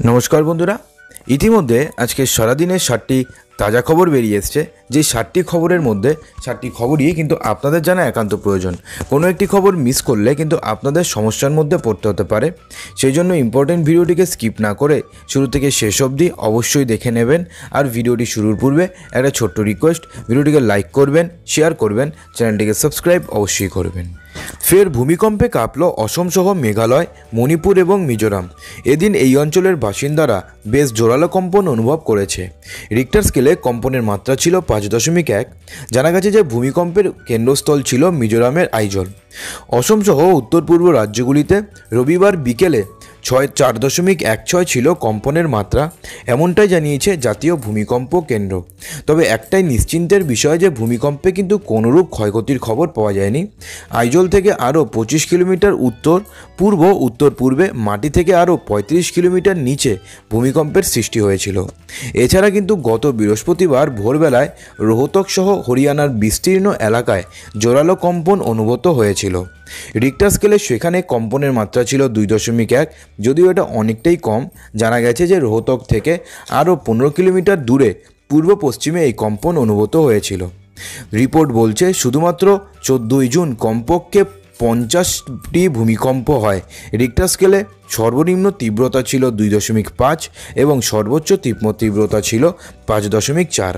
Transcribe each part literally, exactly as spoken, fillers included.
নমস্কার বন্ধুরা, ইতিমধ্যে আজকে সারাদিনের ষাটটি তাজা খবর বেরিয়ে এসছে। যে ষাটটি খবরের মধ্যে ষাটটি খবরই কিন্তু আপনাদের জানা একান্ত প্রয়োজন। কোনো একটি খবর মিস করলে কিন্তু আপনাদের সমস্যার মধ্যে পড়তে হতে পারে। সেই জন্য ইম্পর্টেন্ট ভিডিওটিকে স্কিপ না করে শুরু থেকে শেষ অবধি অবশ্যই দেখে নেবেন। আর ভিডিওটি শুরুর পূর্বে একটা ছোট্ট রিকোয়েস্ট, ভিডিওটিকে লাইক করবেন, শেয়ার করবেন, চ্যানেলটিকে সাবস্ক্রাইব অবশ্যই করবেন। ফের ভূমিকম্পে কাঁপল অসমসহ মেঘালয়, মণিপুর এবং মিজোরাম। এদিন এই অঞ্চলের বাসিন্দারা বেশ জোরালো কম্পন অনুভব করেছে। রিক্টার স্কেলে কম্পনের মাত্রা ছিল পাঁচ দশমিক এক। জানা গেছে যে ভূমিকম্পের কেন্দ্রস্থল ছিল মিজোরামের আইজল। অসমসহ উত্তর পূর্ব রাজ্যগুলিতে রবিবার বিকেলে ছয় চার দশমিক এক ছয় ছিল কম্পনের মাত্রা, এমনটাই জানিয়েছে জাতীয় ভূমিকম্প কেন্দ্র। তবে একটাই নিশ্চিন্তের বিষয় যে ভূমিকম্পে কিন্তু কোনোরূপ ক্ষয়ক্ষতির খবর পাওয়া যায়নি। আইজল থেকে আরও পঁচিশ কিলোমিটার উত্তর পূর্ব উত্তর পূর্বে মাটি থেকে আরও পঁয়ত্রিশ কিলোমিটার নিচে ভূমিকম্পের সৃষ্টি হয়েছিল। এছাড়া কিন্তু গত বৃহস্পতিবার ভোরবেলায় রোহতক সহ হরিয়ানার বিস্তীর্ণ এলাকায় জোরালো কম্পন অনুভূত হয়েছিল। রিক্টার স্কেলে সেখানে কম্পনের মাত্রা ছিল দুই দশমিক এক, যদিও এটা অনেকটাই কম। জানা গেছে যে রোহতক থেকে আরও পনেরো কিলোমিটার দূরে পূর্ব পশ্চিমে এই কম্পন অনুভূত হয়েছিল। রিপোর্ট বলছে শুধুমাত্র চোদ্দোই জুন কমপক্ষে পঞ্চাশটি ভূমিকম্প হয়। রিক্টার স্কেলে সর্বনিম্ন তীব্রতা ছিল দুই দশমিক পাঁচ এবং সর্বোচ্চ তীব্রতা ছিল পাঁচ দশমিক চার।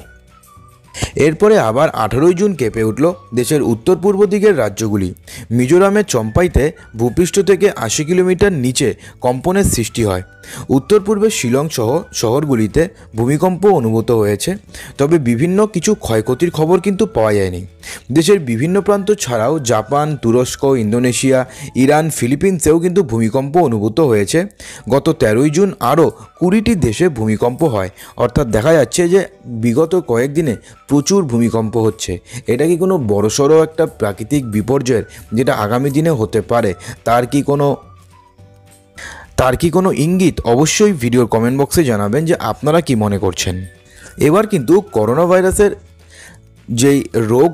এরপরে আবার আঠারোই জুন কেঁপে উঠল দেশের উত্তর পূর্ব দিকের রাজ্যগুলি। মিজোরামের চম্পাইতে ভূপৃষ্ঠ থেকে আশি কিলোমিটার নিচে কম্পনের সৃষ্টি হয়। উত্তর পূর্বের শিলং সহ শহরগুলিতে ভূমিকম্প অনুভূত হয়েছে, তবে বিভিন্ন কিছু ক্ষয়ক্ষতির খবর কিন্তু পাওয়া যায়নি। দেশের বিভিন্ন প্রান্ত ছাড়াও জাপান, তুরস্ক, ইন্দোনেশিয়া, ইরান, ফিলিপিন্সেও কিন্তু ভূমিকম্প অনুভূত হয়েছে। গত তেরোই জুন আরও কুড়িটি দেশে ভূমিকম্প হয়, অর্থাৎ দেখা যাচ্ছে যে বিগত কয়েকদিনে প্রচুর ভূমিকম্প হচ্ছে। এটা কি কোনো বড়সড় একটা প্রাকৃতিক বিপর্যয়ের যেটা আগামী দিনে হতে পারে, তার কি কোনো তার কি কোনো ইঙ্গিত? অবশ্যই ভিডিওর কমেন্ট বক্সে জানাবেন যে আপনারা কি মনে করছেন। এবার কিন্তু করোনা ভাইরাসের যেই রোগ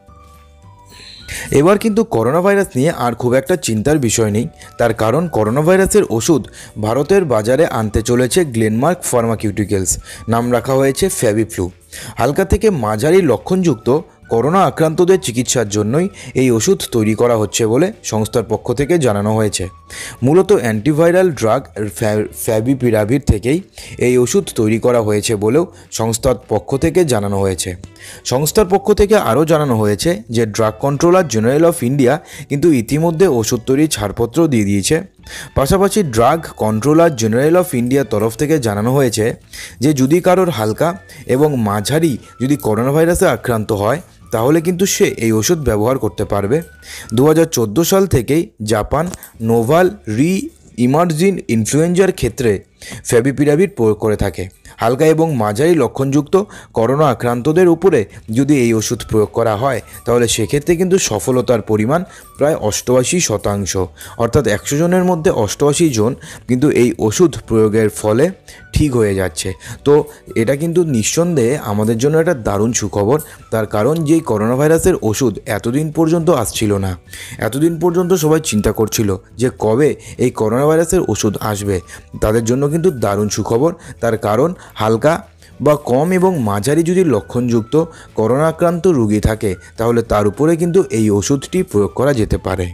এবার কিন্তু করোনা ভাইরাস নিয়ে আর খুব একটা চিন্তার বিষয় নেই। তার কারণ করোনা ভাইরাসের ওষুধ ভারতের বাজারে আনতে চলেছে গ্লেনমার্ক ফার্মাকিউটিক্যালস। নাম রাখা হয়েছে ফ্যাবিফ্লু। হালকা থেকে মাঝারি লক্ষণযুক্ত করোনা আক্রান্তদের চিকিৎসার জন্যই এই ওষুধ তৈরি করা হচ্ছে বলে সংস্থার পক্ষ থেকে জানানো হয়েছে। মূলত অ্যান্টিভাইরাল ড্রাগ ফ্যাভিপিরাভির থেকেই এই ওষুধ তৈরি করা হয়েছে বলেও সংস্থার পক্ষ থেকে জানানো হয়েছে। সংস্থার পক্ষ থেকে আরও জানানো হয়েছে যে drug controller general of India কিন্তু ইতিমধ্যে ওষুধ তৈরির ছাড়পত্র দিয়ে দিয়েছে। পাশাপাশি ড্রাগ কন্ট্রোলার জেনারেল অফ ইন্ডিয়ার তরফ থেকে জানানো হয়েছে যে যদি কারোর হালকা এবং মাঝারি যদি করোনা ভাইরাসে আক্রান্ত হয় তাহলে কিন্তু সে এই ওষুধ ব্যবহার করতে পারবে। দু হাজার চোদ্দো সাল থেকেই জাপান নোভাল রি ইমার্জিন ইনফ্লুয়েঞ্জার ক্ষেত্রে ফ্যাভিপিরাভির প্রয়োগ করে থাকে। হালকা এবং মাঝারি লক্ষণযুক্ত করোনা আক্রান্তদের উপরে যদি এই ওষুধ প্রয়োগ করা হয় তাহলে সেক্ষেত্রে কিন্তু সফলতার পরিমাণ প্রায় অষ্টআশি শতাংশ, অর্থাৎ একশো জনের মধ্যে অষ্টআশি জন কিন্তু এই ওষুধ প্রয়োগের ফলে ঠিক হয়ে যাচ্ছে। তো এটা কিন্তু নিঃসন্দেহে আমাদের জন্য একটা দারুণ সুখবর। তার কারণ যেই করোনা ভাইরাসের ওষুধ এতদিন পর্যন্ত আসছিল না, এতদিন পর্যন্ত সবাই চিন্তা করছিল যে কবে এই করোনা ভাইরাসের ওষুধ আসবে, তাদের জন্য কিন্তু দারুণ সুখবর। তার কারণ হালকা বা কম এবং মাঝারি যদি লক্ষণযুক্ত করোনা আক্রান্ত রোগী থাকে তাহলে তার উপরে কিন্তু এই ওষুধটি প্রয়োগ করা যেতে পারে।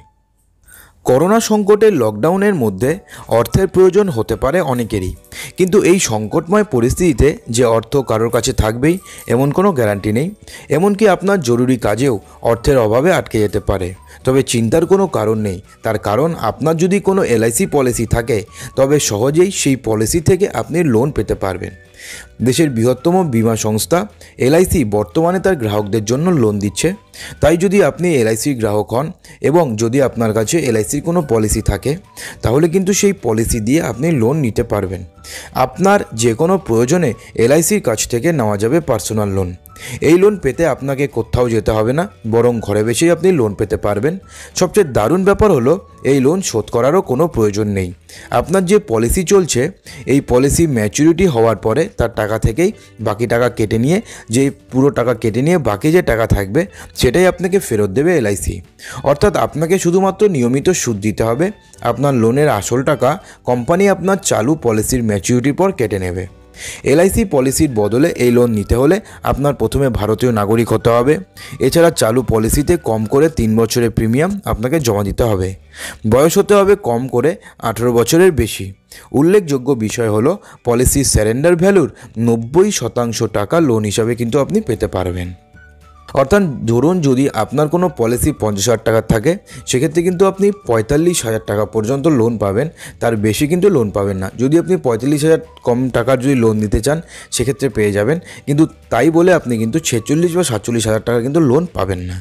করোনা সংকটের লকডাউনের মধ্যে অর্থের প্রয়োজন হতে পারে অনেকেরই, কিন্তু এই সংকটময় পরিস্থিতিতে যে অর্থ কারোর কাছে থাকবেই এমন কোনো গ্যারান্টি নেই। এমনকি আপনার জরুরি কাজেও অর্থের অভাবে আটকে যেতে পারে। তবে চিন্তার কোনো কারণ নেই, তার কারণ আপনার যদি কোনো এলআইসি পলিসি থাকে তবে সহজেই সেই পলিসি থেকে আপনি লোন পেতে পারবেন। দেশের বৃহত্তম বীমা সংস্থা এলআইসি বর্তমানে তার গ্রাহকদের জন্য লোন দিচ্ছে। তাই যদি আপনি এলআইসির গ্রাহক হন এবং যদি আপনার কাছে এলআইসির কোনো পলিসি থাকে তাহলে কিন্তু সেই পলিসি দিয়ে আপনি লোন নিতে পারবেন। আপনার যে কোনো প্রয়োজনে এলআইসির কাছ থেকে নেওয়া যাবে পার্সোনাল লোন। এই লোন পেতে আপনাকে কোথাও যেতে হবে না, বরং ঘরে বসেই আপনি লোন পেতে পারবেন। সবচেয়ে দারুণ ব্যাপার হলো এই লোন শোধ করারও কোনো প্রয়োজন নেই। আপনার যে পলিসি চলছে এই পলিসি ম্যাচুরিটি হওয়ার পরে তার টাকা থেকেই বাকি টাকা কেটে নিয়ে, যে পুরো টাকা কেটে নিয়ে বাকি যে টাকা থাকবে সেটাই আপনাকে ফেরত দেবে এলআইসি। অর্থাৎ আপনাকে শুধুমাত্র নিয়মিত সুদ দিতে হবে। আপনার লোনের আসল টাকা কোম্পানি আপনার চালু পলিসির ম্যাচুরিটির পর কেটে নেবে। এলআইসি পলিসির বদলে এই লোন নিতে হলে আপনার প্রথমে ভারতীয় নাগরিক হতে হবে। এছাড়া চালু পলিসিতে কম করে তিন বছরের প্রিমিয়াম আপনাকে জমা দিতে হবে। বয়স হতে হবে কম করে আঠেরো বছরের বেশি। উল্লেখযোগ্য বিষয় হলো পলিসির সারেন্ডার ভ্যালুর নব্বই শতাংশ টাকা লোন হিসাবে কিন্তু আপনি পেতে পারবেন। অর্থাৎ ধরুন যদি আপনার কোনো পলিসি পঞ্চাশ হাজার টাকার থাকে, সেক্ষেত্রে কিন্তু আপনি পঁয়তাল্লিশ হাজার টাকা পর্যন্ত লোন পাবেন, তার বেশি কিন্তু লোন পাবেন না। যদি আপনি পঁয়তাল্লিশ হাজার কম টাকার যদি লোন নিতে চান সেক্ষেত্রে পেয়ে যাবেন, কিন্তু তাই বলে আপনি কিন্তু ছেচল্লিশ বা সাতচল্লিশ হাজার টাকা কিন্তু লোন পাবেন না।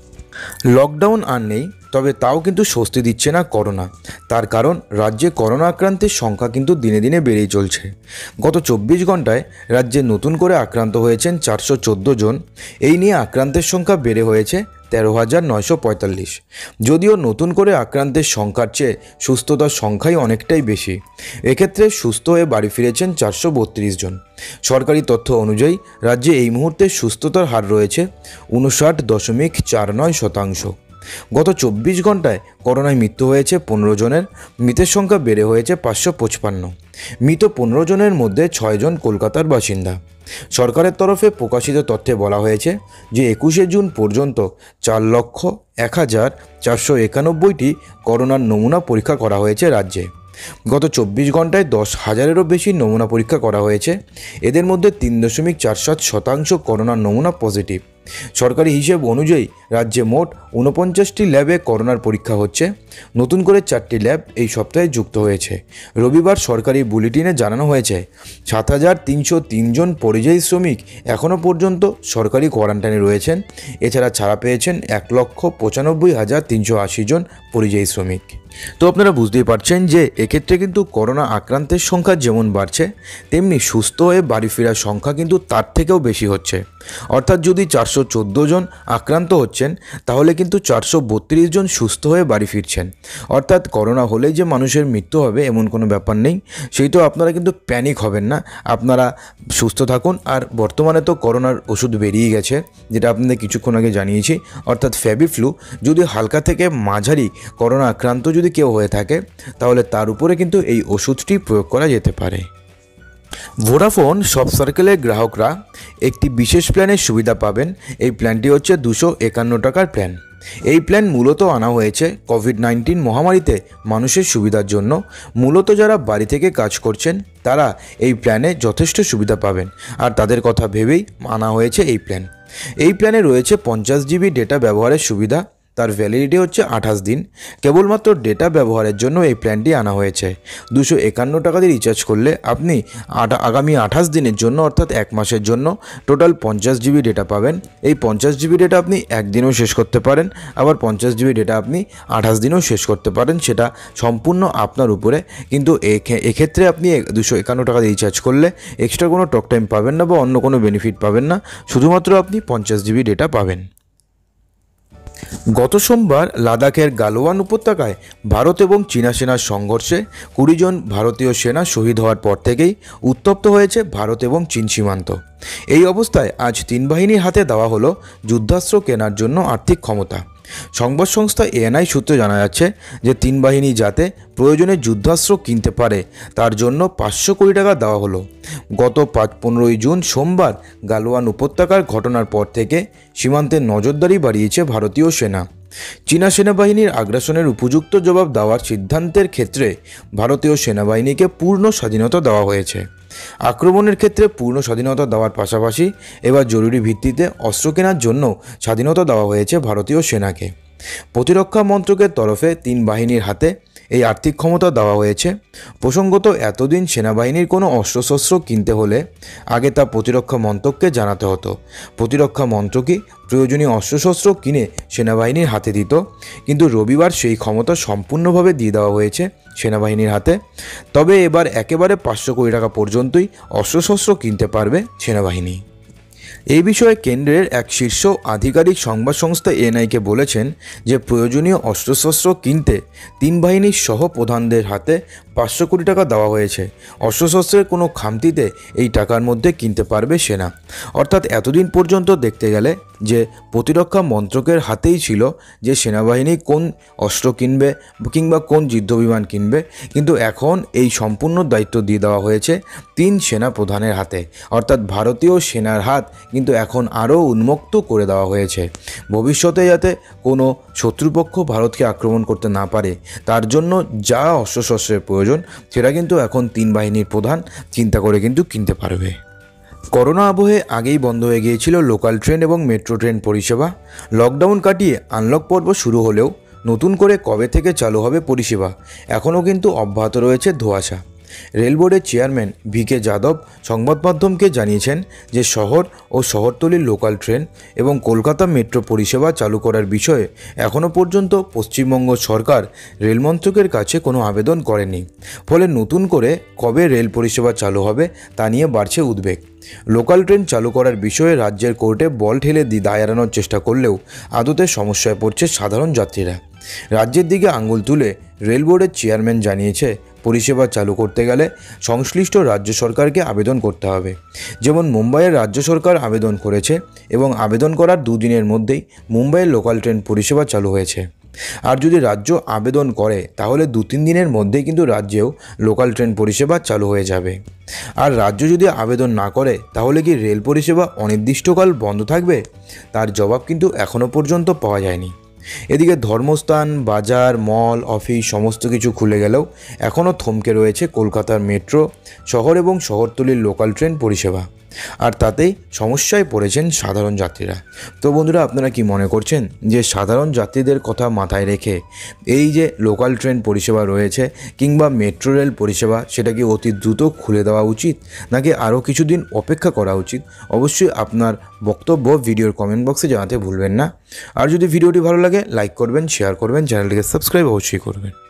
লকডাউন আর নেই, তবে তাও কিন্তু স্বস্তি দিচ্ছে না করোনা। তার কারণ রাজ্যে করোনা আক্রান্তের সংখ্যা কিন্তু দিনে দিনে বেড়েই চলছে। গত চব্বিশ ঘন্টায় রাজ্যে নতুন করে আক্রান্ত হয়েছেন চারশো চোদ্দো জন। এই নিয়ে আক্রান্তের সংখ্যা বেড়ে হয়েছে তেরো হাজার নয়শো পঁয়তাল্লিশ। যদিও নতুন করে আক্রান্তের সংখ্যার চেয়ে সুস্থতার সংখ্যাই অনেকটাই বেশি। এক্ষেত্রে সুস্থ হয়ে বাড়ি ফিরেছেন চারশো বত্রিশ জন। সরকারি তথ্য অনুযায়ী রাজ্যে এই মুহূর্তে সুস্থতার হার রয়েছে উনষাট দশমিক চার নয় শতাংশ। গত চব্বিশ ঘন্টায় করোনায় মৃত্যু হয়েছে পনেরো জনের। মৃতের সংখ্যা বেড়ে হয়েছে পাঁচশো পঁচপান্ন। মৃত পনেরো জনের মধ্যে ছয় জন কলকাতার বাসিন্দা। সরকারের তরফে প্রকাশিত তথ্যে বলা হয়েছে যে একুশে জুন পর্যন্ত চার লক্ষ এক হাজার চারশো একানব্বইটি করোনার নমুনা পরীক্ষা করা হয়েছে রাজ্যে। গত চব্বিশ ঘন্টায় দশ হাজারেরও বেশি নমুনা পরীক্ষা করা হয়েছে। এদের মধ্যে তিন দশমিক চার সাত শতাংশ করোনার নমুনা পজিটিভ। সরকারি হিসেব অনুযায়ী রাজ্যে মোট ঊনপঞ্চাশটি ল্যাবে করোনার পরীক্ষা হচ্ছে। নতুন করে চারটি ল্যাব এই সপ্তাহে যুক্ত হয়েছে। রবিবার সরকারি বুলেটিনে জানানো হয়েছে সাত হাজার তিনশো তিনজন পরিযায়ী শ্রমিক এখনও পর্যন্ত সরকারি কোয়ারেন্টাইনে রয়েছেন। এছাড়া ছাড়া পেয়েছেন এক লক্ষ পঁচানব্বই হাজার তিনশো আশি জন পরিযায়ী শ্রমিক। তো আপনারা বুঝতেই পারছেন যে এক্ষেত্রে কিন্তু করোনা আক্রান্তের সংখ্যা যেমন বাড়ছে, তেমনি সুস্থ হয়ে বাড়ি ফেরার সংখ্যা কিন্তু তার থেকেও বেশি হচ্ছে। অর্থাৎ যদি চারশো চোদ্দো জন আক্রান্ত হচ্ছেন, তাহলে কিন্তু চারশো বত্রিশ জন সুস্থ হয়ে বাড়ি ফিরছেন। অর্থাৎ করোনা হলেই যে মানুষের মৃত্যু হবে এমন কোনো ব্যাপার নেই। সেই তো আপনারা কিন্তু প্যানিক হবেন না, আপনারা সুস্থ থাকুন। আর বর্তমানে তো করোনার ওষুধ বেরিয়ে গেছে, যেটা আপনাদের কিছুক্ষণ আগে জানিয়েছি, অর্থাৎ ফ্যাবিফ্লু। যদি হালকা থেকে মাঝারি করোনা আক্রান্ত যদি কেউ হয়ে থাকে, তাহলে তার উপরে কিন্তু এই ওষুধটি প্রয়োগ করা যেতে পারে। ভোডাফোন সব সার্কেলের গ্রাহকরা একটি বিশেষ প্ল্যানের সুবিধা পাবেন। এই প্ল্যানটি হচ্ছে দুশো একান্ন টাকার প্ল্যান। এই প্ল্যান মূলত আনা হয়েছে কোভিড নাইন্টিন মহামারীতে মানুষের সুবিধার জন্য। মূলত যারা বাড়ি থেকে কাজ করছেন তারা এই প্ল্যানে যথেষ্ট সুবিধা পাবেন, আর তাদের কথা ভেবেই আনা হয়েছে এই প্ল্যান। এই প্ল্যানে রয়েছে পঞ্চাশ জিবি ডেটা ব্যবহারের সুবিধা। তার ভ্যালিডিটি হচ্ছে আঠাশ দিন। কেবলমাত্র ডেটা ব্যবহারের জন্য এই প্ল্যানটি আনা হয়েছে। দুশো একান্ন টাকা দিয়ে রিচার্জ করলে আপনি আগামী আঠাশ দিনের জন্য, অর্থাৎ এক মাসের জন্য টোটাল পঞ্চাশ জিবি ডেটা পাবেন। এই পঞ্চাশ জিবি ডেটা আপনি একদিনেও শেষ করতে পারেন, আবার পঞ্চাশ জিবি ডেটা আপনি আঠাশ দিনেও শেষ করতে পারেন। সেটা সম্পূর্ণ আপনার উপরে। কিন্তু এক্ষেত্রে আপনি দুশো একান্ন টাকা দিয়ে রিচার্জ করলে এক্সট্রা কোনো টক টাইম পাবেন না বা অন্য কোনো বেনিফিট পাবেন না, শুধুমাত্র আপনি পঞ্চাশ জিবি ডেটা পাবেন। গত সোমবার লাদাখের গালওয়ান উপত্যকায় ভারত এবং চীনা সেনার সংঘর্ষে কুড়ি জন ভারতীয় সেনা শহীদ হওয়ার পর থেকেই উত্তপ্ত হয়েছে ভারত এবং চীন সীমান্ত। এই অবস্থায় আজ তিন বাহিনীর হাতে দেওয়া হলো যুদ্ধাস্ত্র কেনার জন্য আর্থিক ক্ষমতা। সংবাদ সংস্থা এএনআই সূত্রে জানা যাচ্ছে যে তিন বাহিনী যাতে প্রয়োজনে যুদ্ধাস্ত্র কিনতে পারে তার জন্য পাঁচশো কোটি টাকা দেওয়া হলো। গত পাঁচ পনেরোই জুন সোমবার গালওয়ান উপত্যকার ঘটনার পর থেকে সীমান্তে নজরদারি বাড়িয়েছে ভারতীয় সেনা। চীনা সেনাবাহিনীর আগ্রাসনের উপযুক্ত জবাব দেওয়ার সিদ্ধান্তের ক্ষেত্রে ভারতীয় সেনাবাহিনীকে পূর্ণ স্বাধীনতা দেওয়া হয়েছে। আক্রমণের ক্ষেত্রে পূর্ণ স্বাধীনতা দেওয়ার পাশাপাশি এবার জরুরি ভিত্তিতে অস্ত্র কেনার জন্য স্বাধীনতা দেওয়া হয়েছে ভারতীয় সেনাকে। প্রতিরক্ষা মন্ত্রকের তরফে তিন বাহিনীর হাতে এই আর্থিক ক্ষমতা দেওয়া হয়েছে। প্রসঙ্গত, এতদিন সেনাবাহিনীর কোনো অস্ত্রশস্ত্র কিনতে হলে আগে তা প্রতিরক্ষা মন্ত্রককে জানাতে হতো। প্রতিরক্ষা মন্ত্রকই প্রয়োজনীয় অস্ত্রশস্ত্র কিনে সেনাবাহিনীর হাতে দিত, কিন্তু রবিবার সেই ক্ষমতা সম্পূর্ণভাবে দিয়ে দেওয়া হয়েছে সেনাবাহিনীর হাতে। তবে এবার একেবারে পাঁচশো কোটি টাকা পর্যন্তই অস্ত্রশস্ত্র কিনতে পারবে সেনাবাহিনী। এই বিষয়ে কেন্দ্রের এক শীর্ষ আধিকারিক সংবাদ সংস্থা এএনআইকে বলেছেন যে প্রয়োজনীয় অস্ত্রশস্ত্র কিনতে তিন বাহিনীর সহ প্রধানদের হাতে পাঁচশো কোটি টাকা দেওয়া হয়েছে। অস্ত্রশস্ত্রের কোনো খামতিতে এই টাকার মধ্যে কিনতে পারবে সেনা। অর্থাৎ এতদিন পর্যন্ত দেখতে গেলে যে প্রতিরক্ষা মন্ত্রকের হাতেই ছিল যে সেনাবাহিনী কোন অস্ত্র কিনবে কিংবা কোন যুদ্ধবিমান কিনবে, কিন্তু এখন এই সম্পূর্ণ দায়িত্ব দিয়ে দেওয়া হয়েছে তিন সেনা প্রধানের হাতে। অর্থাৎ ভারতীয় সেনার হাত কিন্তু এখন আরও উন্মুক্ত করে দেওয়া হয়েছে। ভবিষ্যতে যাতে কোনো শত্রুপক্ষ ভারতকে আক্রমণ করতে না পারে তার জন্য যা অস্ত্রশস্ত্রের প্রয়োজন সেটা কিন্তু এখন তিন বাহিনীর প্রধান চিন্তা করে কিন্তু কিনতে পারবে। করোনা আবহে আগেই বন্ধ হয়ে গিয়েছিল লোকাল ট্রেন এবং মেট্রো ট্রেন পরিষেবা। লকডাউন কাটিয়ে আনলক পর্ব শুরু হলেও নতুন করে কবে থেকে চালু হবে পরিষেবা এখনও কিন্তু অব্যাহত রয়েছে ধোঁয়াশা। রেল বোর্ডের চেয়ারম্যান ভি কে যাদব সংবাদ মাধ্যমকে জানিয়েছেন যে শহর ও শহরতলির লোকাল ট্রেন এবং কলকাতা মেট্রো পরিষেবা চালু করার বিষয়ে এখনও পর্যন্ত পশ্চিমবঙ্গ সরকার রেল মন্ত্রকের কাছে কোনো আবেদন করেনি। ফলে নতুন করে কবে রেল পরিষেবা চালু হবে তা নিয়ে বাড়ছে উদ্বেগ। লোকাল ট্রেন চালু করার বিষয়ে রাজ্যের কোর্টে বল ঠেলে দায় এড়ানোর চেষ্টা করলেও আদতে সমস্যায় পড়ছে সাধারণ যাত্রীরা। রাজ্যের দিকে আঙুল তুলে রেল বোর্ডের চেয়ারম্যান জানিয়েছে পরিষেবা চালু করতে গেলে সংশ্লিষ্ট রাজ্য সরকারকে আবেদন করতে হবে। যেমন মুম্বাইয়ের রাজ্য সরকার আবেদন করেছে এবং আবেদন করার দুদিনের মধ্যেই মুম্বাইয়ের লোকাল ট্রেন পরিষেবা চালু হয়েছে। আর যদি রাজ্য আবেদন করে তাহলে দু তিন দিনের মধ্যেই কিন্তু রাজ্যেও লোকাল ট্রেন পরিষেবা চালু হয়ে যাবে। আর রাজ্য যদি আবেদন না করে তাহলে কি রেল পরিষেবা অনির্দিষ্টকাল বন্ধ থাকবে? তার জবাব কিন্তু এখনও পর্যন্ত পাওয়া যায়নি। এদিকে ধর্মস্থান, বাজার, মল, অফিস সমস্ত কিছু খুলে গেলেও এখনও থমকে রয়েছে কলকাতার মেট্রো, শহর এবং শহরতলির লোকাল ট্রেন পরিষেবা। আর তাতেই সমস্যায় পড়েছেন সাধারণ যাত্রীরা। তো বন্ধুরা, আপনারা কি মনে করছেন যে সাধারণ যাত্রীদের কথা মাথায় রেখে এই যে লোকাল ট্রেন পরিষেবা রয়েছে কিংবা মেট্রো রেল পরিষেবা সেটা কি অতি দ্রুত খুলে দেওয়া উচিত নাকি আরও কিছুদিন অপেক্ষা করা উচিত? অবশ্যই আপনার বক্তব্য ভিডিওর কমেন্ট বক্সে জানাতে ভুলবেন না। আর যদি ভিডিওটি ভালো লাগে লাইক করবেন, শেয়ার করবেন, চ্যানেলটিকে সাবস্ক্রাইব অবশ্যই করবেন।